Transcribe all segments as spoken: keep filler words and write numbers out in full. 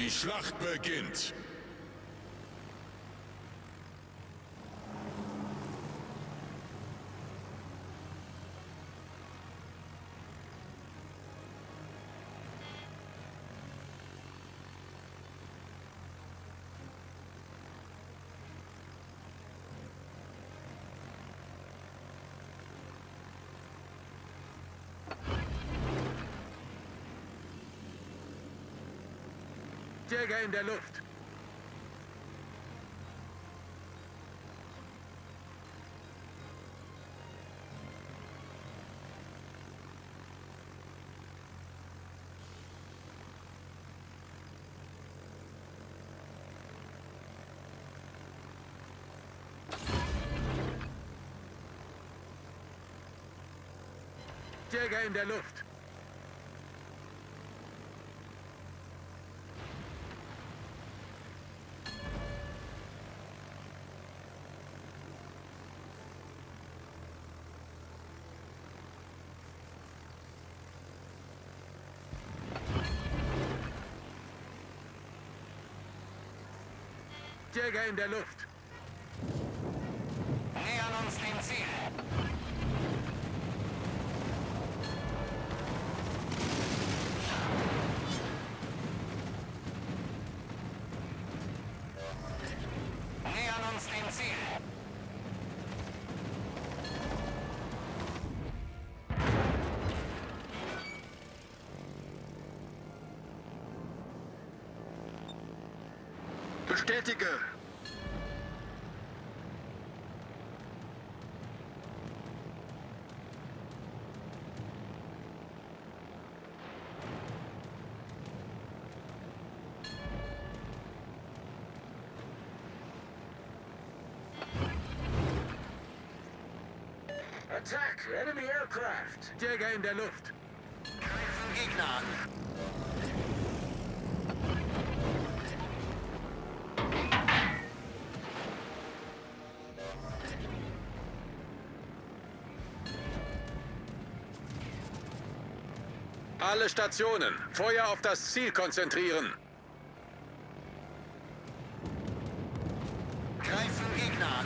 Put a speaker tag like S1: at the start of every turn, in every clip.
S1: Die Schlacht beginnt.
S2: Jäger in der Luft. Jäger in der Luft. Jäger in der Luft.
S3: Nähern uns dem Ziel. Nähern uns dem Ziel.
S2: Bestätige.
S4: Attack! Enemy aircraft!
S2: Jäger in der Luft.
S3: Greifen Gegner an.
S2: Alle Stationen. Feuer auf das Ziel konzentrieren.
S3: Greifen Gegner an.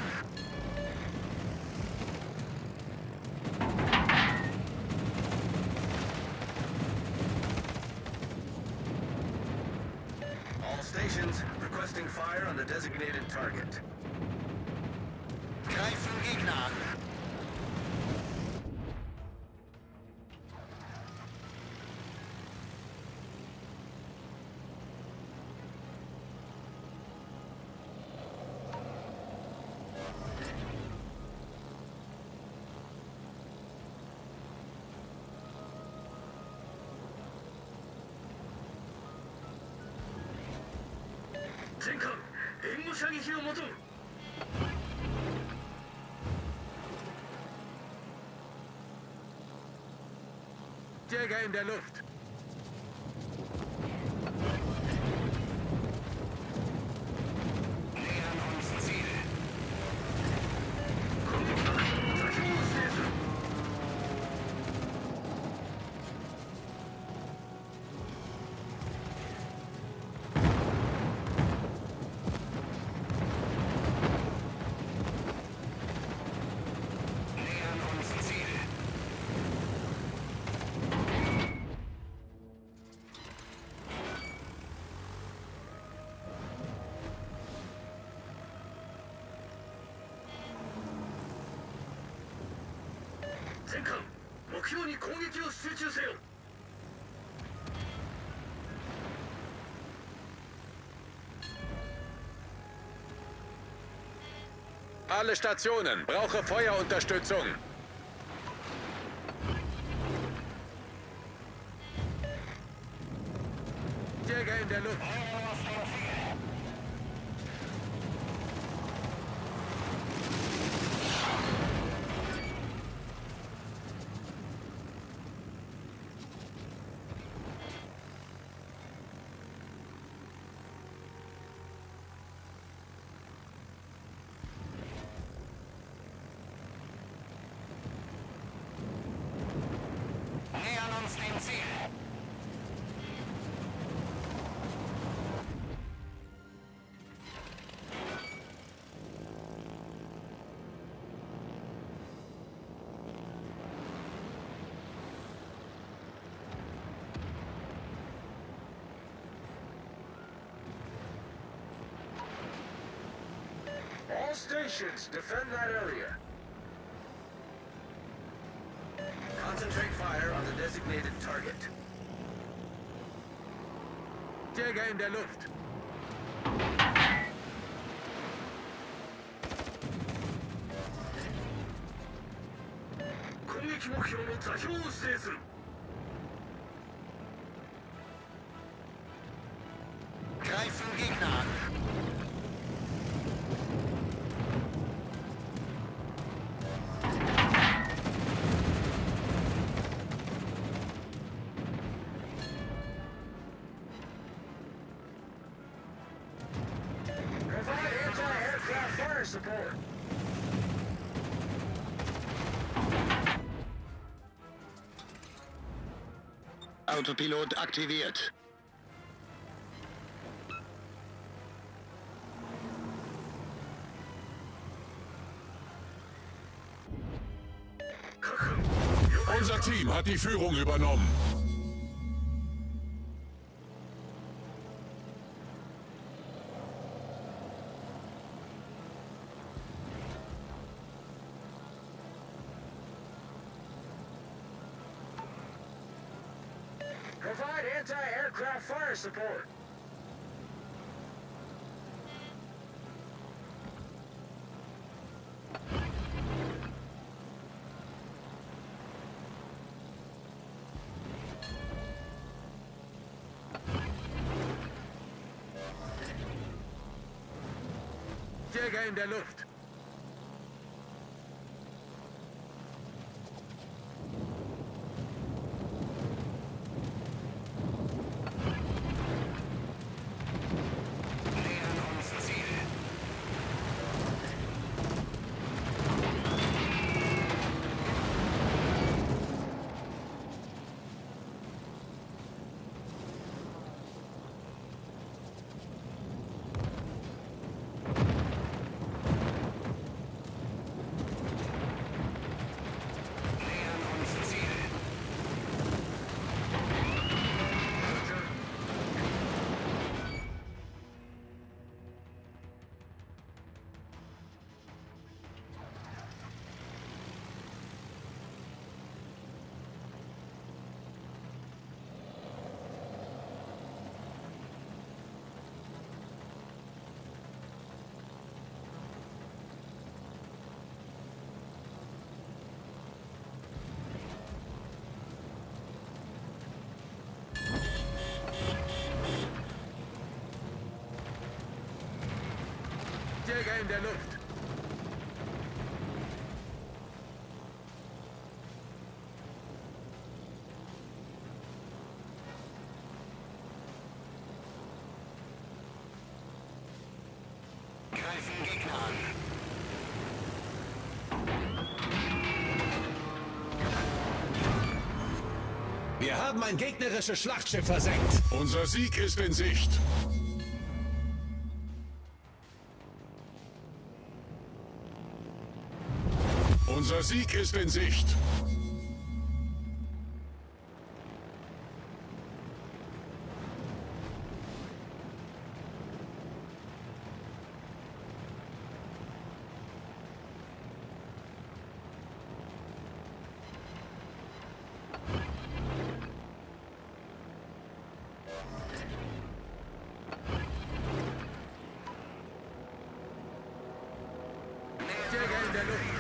S4: All stations requesting fire on the designated target.
S3: Greifen Gegner an.
S2: Jäger in der Luft.
S3: Nähern uns Ziel. Nähern uns Ziel.
S2: Alle Stationen. Brauche Feuerunterstützung. Jäger in der Luft.
S3: Nähern uns dem Ziel.
S4: stations, defend that area. Concentrate fire on the designated target.
S2: Jäger in der Luft.
S3: Greifen Gegner an.
S4: Provide anti-aircraft fire support.
S1: Autopilot aktiviert.
S5: Unser Team hat die Führung übernommen.
S4: Provide anti-aircraft fire support.
S2: Jäger in der Luft.
S3: Nähern uns Ziel. Nähern uns Ziel.
S2: Jäger in der Luft.
S3: Greifen Gegner an.
S6: Wir haben ein gegnerisches Schlachtschiff versenkt.
S5: Unser Sieg ist in Sicht. Unser Sieg ist in Sicht.
S2: Jäger in der Luft.